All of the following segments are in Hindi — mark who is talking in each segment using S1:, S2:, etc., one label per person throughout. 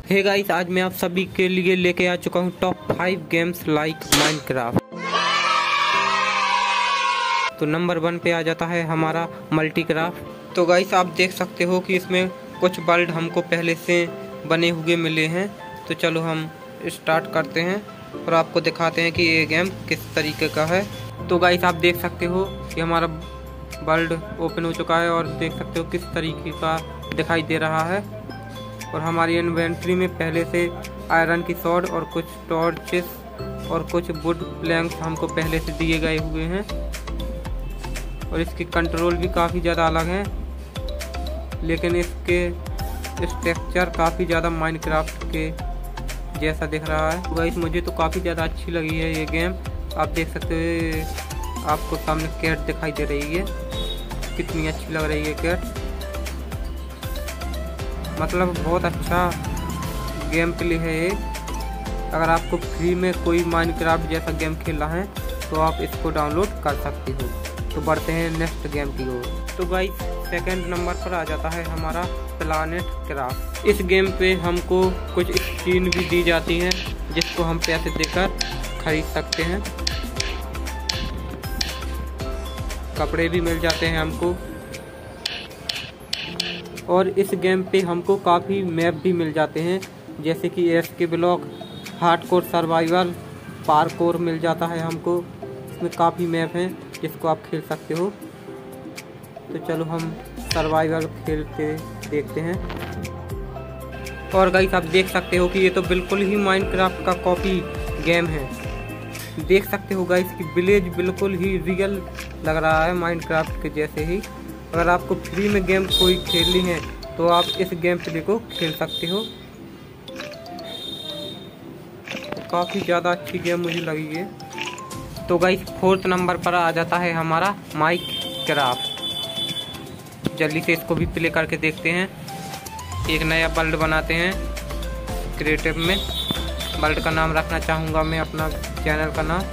S1: हे गाइस, आज मैं आप सभी के लिए लेके आ चुका हूँ टॉप 5 गेम्स लाइक माइनक्राफ्ट। तो नंबर 1 पे आ जाता है हमारा मल्टीक्राफ्ट। तो गाइस, आप देख सकते हो कि इसमें कुछ वर्ल्ड हमको पहले से बने हुए मिले हैं। तो चलो हम स्टार्ट करते हैं और आपको दिखाते हैं कि ये गेम किस तरीके का है। तो गाइस, आप देख सकते हो कि हमारा वर्ल्ड ओपन हो चुका है और देख सकते हो किस तरीके का दिखाई दे रहा है। और हमारी इन्वेंट्री में पहले से आयरन की सॉर्ड और कुछ टॉर्चेस और कुछ वुड प्लैंक्स हमको पहले से दिए गए हुए हैं। और इसके कंट्रोल भी काफ़ी ज़्यादा अलग हैं, लेकिन इसके स्ट्रक्चर काफ़ी ज़्यादा माइनक्राफ्ट के जैसा दिख रहा है। तो गाइस, मुझे तो काफ़ी ज़्यादा अच्छी लगी है ये गेम। आप देख सकते हो आपको सामने कैट दिखाई दे रही है, कितनी अच्छी लग रही है कैट। मतलब बहुत अच्छा गेम प्ले है ये। अगर आपको फ्री में कोई माइनक्राफ्ट जैसा गेम खेलना है तो आप इसको डाउनलोड कर सकते हो। तो बढ़ते हैं नेक्स्ट गेम की ओर। तो गाइस, सेकंड नंबर पर आ जाता है हमारा प्लानेट क्राफ्ट। इस गेम पे हमको कुछ स्किन भी दी जाती हैं जिसको हम पैसे देकर खरीद सकते हैं। कपड़े भी मिल जाते हैं हमको। और इस गेम पे हमको काफ़ी मैप भी मिल जाते हैं, जैसे कि SK block, hardcore survival, parkour मिल जाता है हमको। इसमें काफ़ी मैप हैं जिसको आप खेल सकते हो। तो चलो हम सर्वाइवल खेल के देखते हैं। और गाइस, आप देख सकते हो कि ये तो बिल्कुल ही माइनक्राफ्ट का कॉपी गेम है। देख सकते हो गाइस कि विलेज बिल्कुल ही रियल लग रहा है माइनक्राफ्ट के जैसे ही। अगर आपको फ्री में गेम कोई खेलनी है तो आप इस गेम प्ले को खेल सकते हो। काफ़ी ज़्यादा अच्छी गेम मुझे लगी है। तो गाइस, फोर्थ नंबर पर आ जाता है हमारा माइनक्राफ्ट। जल्दी से इसको भी प्ले करके देखते हैं। एक नया वर्ल्ड बनाते हैं क्रिएटिव में। वर्ल्ड का नाम रखना चाहूँगा मैं अपना चैनल का नाम।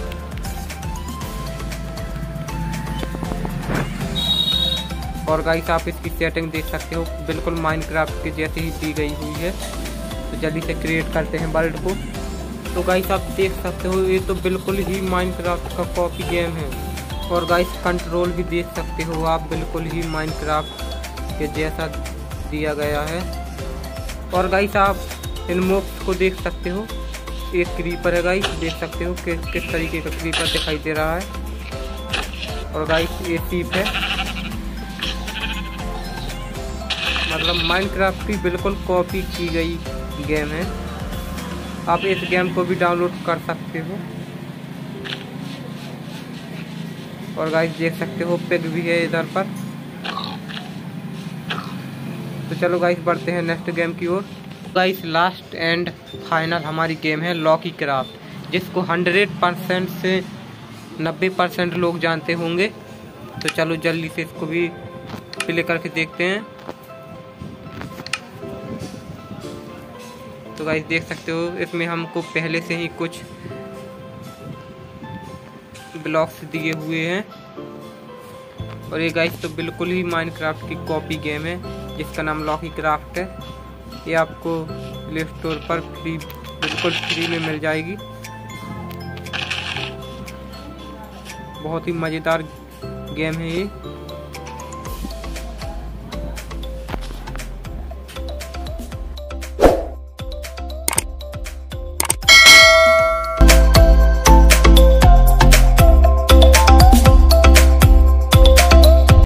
S1: और गाइस, आप इसकी सेटिंग देख सकते हो, बिल्कुल माइनक्राफ्ट के जैसे ही दी गई हुई है। तो जल्दी से क्रिएट करते हैं वर्ल्ड को। तो गाइस, आप देख सकते हो ये तो बिल्कुल ही माइनक्राफ्ट का कॉपी गेम है। और गाइस, कंट्रोल भी देख सकते हो आप, बिल्कुल ही माइनक्राफ्ट के जैसा दिया गया है। और गाइस, आप इन मॉब्स को देख सकते हो। एक क्रीपर है गाइस, देख सकते हो कि किस तरीके का क्रीपर दिखाई दे रहा है। और गाइस, ये शीप है। मतलब माइनक्राफ्ट की बिल्कुल कॉपी की गई गेम है। आप इस गेम को भी डाउनलोड कर सकते हो। और गाइस, देख सकते हो पिग भी है इधर पर। तो चलो गाइस, बढ़ते हैं नेक्स्ट गेम की ओर। गाइस, लास्ट एंड फाइनल हमारी गेम है लॉकी क्राफ्ट, जिसको 100% से 90% लोग जानते होंगे। तो चलो जल्दी से इसको भी प्ले करके देखते हैं। तो गाइस, देख सकते हो इसमें हमको पहले से ही कुछ ब्लॉक्स दिए हुए हैं। और ये गाइस तो बिल्कुल ही माइनक्राफ्ट की कॉपी गेम है जिसका नाम लॉकी क्राफ्ट है। ये आपको प्ले स्टोर पर बिल्कुल फ्री में मिल जाएगी। बहुत ही मज़ेदार गेम है ये।